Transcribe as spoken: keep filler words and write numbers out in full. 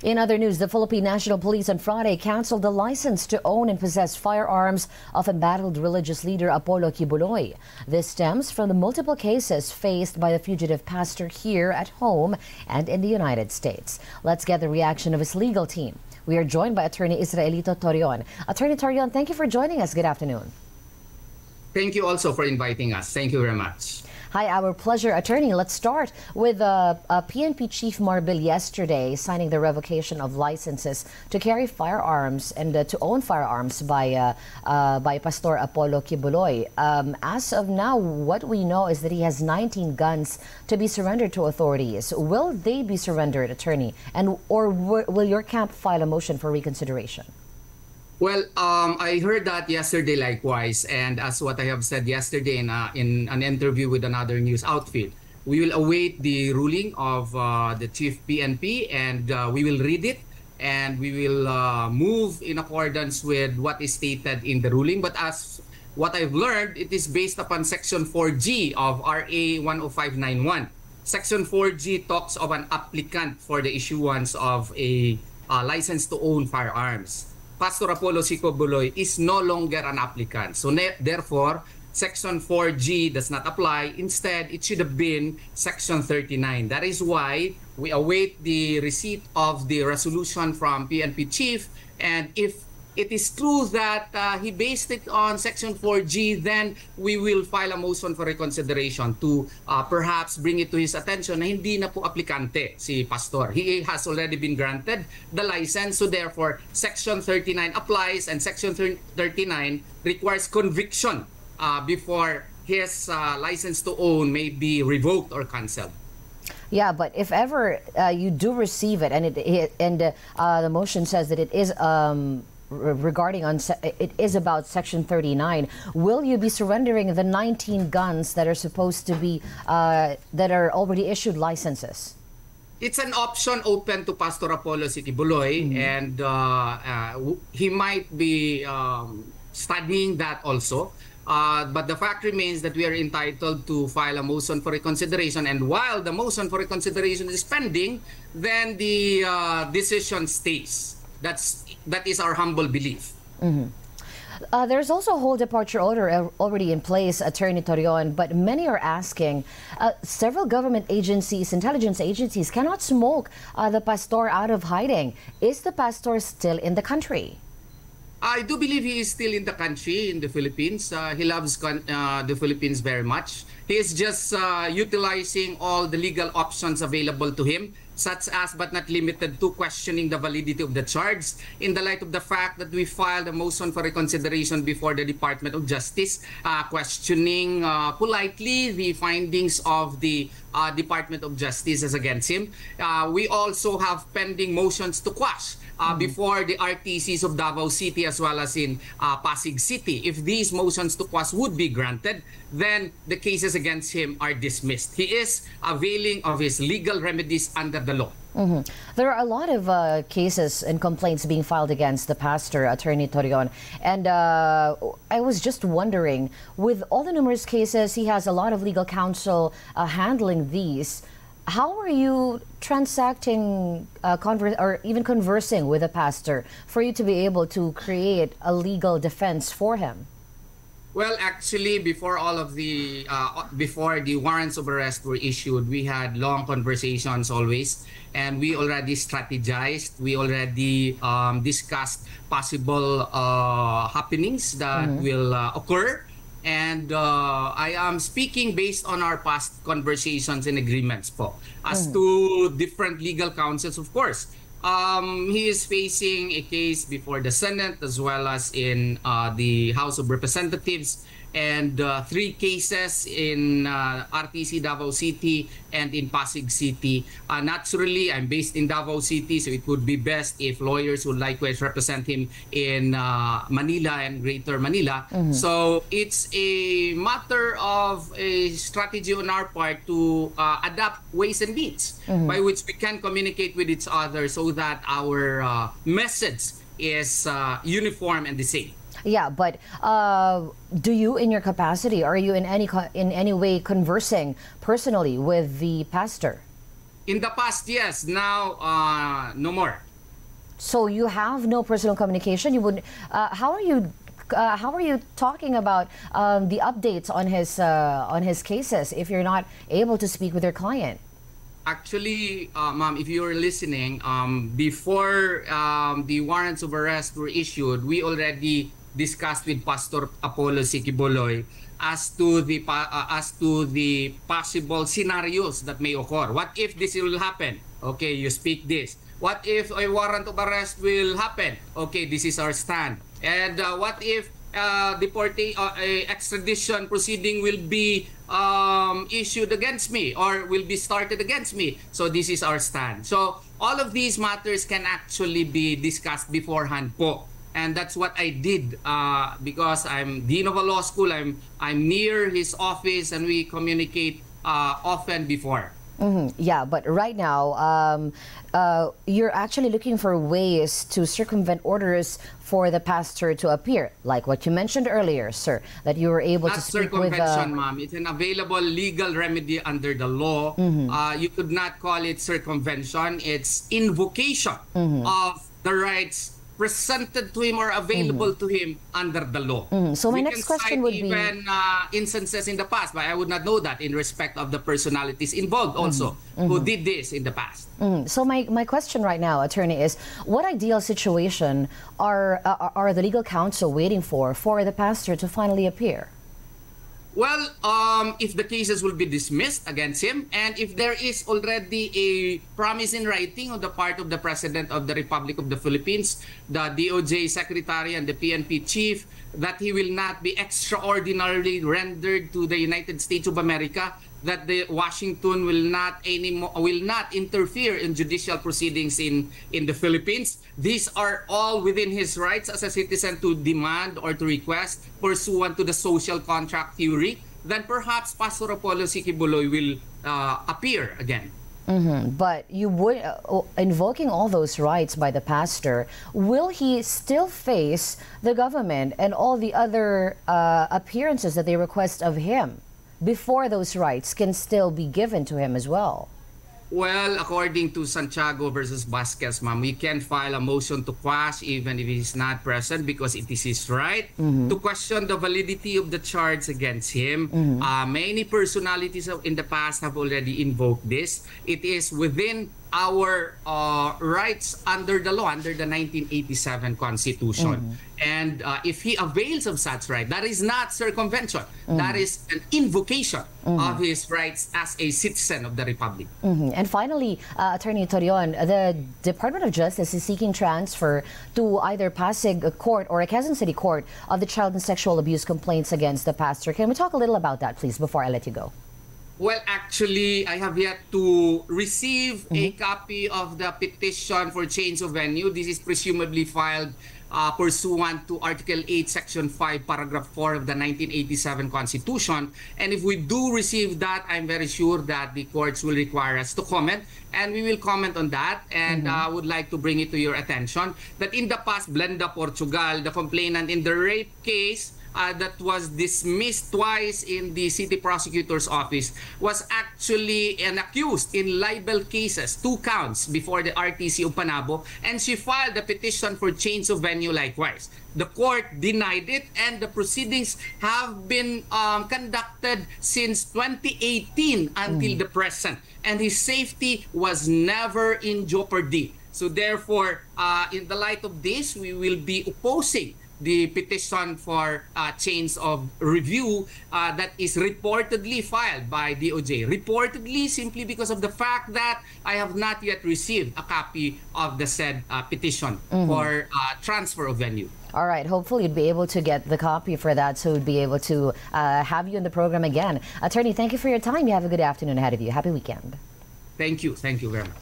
In other news, the Philippine National Police on Friday canceled the license to own and possess firearms of embattled religious leader Apollo Kibuloy. This stems from the multiple cases faced by the fugitive pastor here at home and in the United States. Let's get the reaction of his legal team. We are joined by Attorney Israelito Torion. Attorney Torion, thank you for joining us. Good afternoon. Thank you also for inviting us. Thank you very much. Hi, our pleasure. Attorney, let's start with uh, uh, P N P Chief Marbil yesterday signing the revocation of licenses to carry firearms and uh, to own firearms by uh, uh, by Pastor Apollo Kibuloy. Um, as of now, what we know is that he has nineteen guns to be surrendered to authorities. Will they be surrendered, Attorney? And or will your camp file a motion for reconsideration? Well, um, I heard that yesterday likewise, and as what I have said yesterday in, uh, in an interview with another news outfit, we will await the ruling of uh, the Chief P N P, and uh, we will read it, and we will uh, move in accordance with what is stated in the ruling. But as what I've learned, it is based upon Section four G of R A one oh five ninety-one. Section four G talks of an applicant for the issuance of a uh, license to own firearms. Pastor Apollo Kibuloy is no longer an applicant. So therefore, Section four G does not apply. Instead, it should have been Section thirty-nine. That is why we await the receipt of the resolution from P N P Chief. And if it is true that uh, he based it on Section four G, then we will file a motion for reconsideration to uh, perhaps bring it to his attention na hindi na po aplikante si Pastor. He has already been granted the license, so therefore Section thirty-nine applies, and Section thirty-nine requires conviction uh, before his uh, license to own may be revoked or cancelled. Yeah, but if ever uh, you do receive it, and it, it and uh, uh, the motion says that it is um, regarding on it is about Section thirty-nine, will you be surrendering the nineteen guns that are supposed to be uh, that are already issued licenses? It's an option open to Pastor Apollo Kibuloy, mm-hmm. and uh, uh, he might be um, studying that also. Uh, but the fact remains that we are entitled to file a motion for reconsideration, and while the motion for reconsideration is pending, then the uh, decision stays. That's that is our humble belief. Mm-hmm. Uh, there's also a whole departure order already in place, Attorney Torion, but many are asking, uh, several government agencies, intelligence agencies cannot smoke uh, the pastor out of hiding. Is the pastor still in the country? I do believe he is still in the country, in the Philippines. Uh, he loves uh, the Philippines very much. He is just uh, utilizing all the legal options available to him, such as but not limited to questioning the validity of the charge in the light of the fact that we filed a motion for reconsideration before the Department of Justice, uh, questioning uh, politely the findings of the uh, Department of Justice as against him. Uh, we also have pending motions to quash Uh, before the R T Cs of Davao City as well as in uh, Pasig City. If these motions to quash would be granted, then the cases against him are dismissed. He is availing of his legal remedies under the law. Mm-hmm. There are a lot of uh, cases and complaints being filed against the pastor, Attorney Torion. And uh, I was just wondering, with all the numerous cases, he has a lot of legal counsel uh, handling these. How are you transacting uh, converse or even conversing with a pastor for you to be able to create a legal defense for him? Well, actually, before all of the uh, before the warrants of arrest were issued, we had long conversations always, and we already strategized. We already um, discussed possible uh, happenings that mm-hmm. will uh, occur. And uh, I am speaking based on our past conversations and agreements po. As mm. to different legal counsels, of course, um, he is facing a case before the Senate as well as in uh, the House of Representatives, and uh, three cases in uh, R T C Davao City and in Pasig City. Uh, naturally, I'm based in Davao City, so it would be best if lawyers would likewise represent him in uh, Manila and Greater Manila. Mm-hmm. So it's a matter of a strategy on our part to uh, adapt ways and means mm-hmm. by which we can communicate with each other so that our uh, message is uh, uniform and the same. Yeah, but uh, do you, in your capacity, are you in any in any way conversing personally with the pastor? In the past, yes. Now, uh, no more. So you have no personal communication. You would. Uh, how are you? Uh, how are you talking about um, the updates on his uh, on his cases if you're not able to speak with your client? Actually, uh, ma'am, if you're listening, um, before um, the warrants of arrest were issued, we already discussed with Pastor Apollo Siquiboloy as to the uh, as to the possible scenarios that may occur. What if this will happen? Okay, you speak this. What if a warrant of arrest will happen? Okay, this is our stand. And uh, what if uh, deporting uh, a extradition proceeding will be um, issued against me or will be started against me? So this is our stand. So all of these matters can actually be discussed beforehand po. And that's what I did uh, because I'm dean of a law school. I'm I'm near his office and we communicate uh, often before. Mm-hmm. Yeah, but right now, um, uh, you're actually looking for ways to circumvent orders for the pastor to appear, like what you mentioned earlier, sir, that you were able not to speak with... Not circumvention, uh, ma'am. It's an available legal remedy under the law. Mm-hmm. uh, you could not call it circumvention. It's invocation mm-hmm. of the rights presented to him or available mm-hmm. to him under the law. Mm-hmm. So my we next can question cite would even, be... even uh, instances in the past, but I would not know that in respect of the personalities involved also mm-hmm. who did this in the past. Mm-hmm. So my, my question right now, attorney, is what ideal situation are, uh, are the legal counsel waiting for for the pastor to finally appear? Well, um, if the cases will be dismissed against him, and if there is already a promise in writing on the part of the President of the Republic of the Philippines, the D O J Secretary and the P N P Chief, that he will not be extraordinarily rendered to the United States of America, that the Washington will not anymore will not interfere in judicial proceedings in in the Philippines. These are all within his rights as a citizen to demand or to request pursuant to the social contract theory. Then perhaps Pastor Apollo Siquiboloy will uh, appear again. Mm-hmm. But you would, uh, invoking all those rights by the pastor, will he still face the government and all the other uh, appearances that they request of him before those rights can still be given to him as well? Well, according to Santiago versus Vasquez, ma'am, we can file a motion to quash even if he is not present because it is his right mm-hmm. to question the validity of the charge against him. Mm-hmm. Uh, many personalities in the past have already invoked this. It is within our uh, rights under the law, under the nineteen eighty-seven Constitution. Mm-hmm. And uh, if he avails of such right, that is not circumvention. Mm-hmm. That is an invocation mm-hmm. of his rights as a citizen of the Republic. Mm-hmm. And finally, uh, Attorney Torion, the Department of Justice is seeking transfer to either Pasig Court or a Quezon City Court of the child and sexual abuse complaints against the pastor. Can we talk a little about that, please, before I let you go? Well, actually, I have yet to receive mm-hmm. a copy of the petition for change of venue. This is presumably filed uh, pursuant to Article eight, Section five, Paragraph four of the nineteen eighty-seven Constitution. And if we do receive that, I'm very sure that the courts will require us to comment. And we will comment on that. And I mm-hmm. uh, would like to bring it to your attention that in the past, Blenda Portugal, the complainant in the rape case, Uh, that was dismissed twice in the city prosecutor's office, was actually an accused in libel cases, two counts before the R T C of Panabo, and she filed a petition for change of venue likewise. The court denied it, and the proceedings have been um, conducted since twenty eighteen until mm. the present, and his safety was never in jeopardy. So therefore, uh, in the light of this, we will be opposing the petition for uh, change of review uh, that is reportedly filed by D O J. Reportedly simply because of the fact that I have not yet received a copy of the said uh, petition mm-hmm. for uh, transfer of venue. All right. Hopefully you'd be able to get the copy for that so we'd be able to uh, have you in the program again. Attorney, thank you for your time. You have a good afternoon ahead of you. Happy weekend. Thank you. Thank you very much.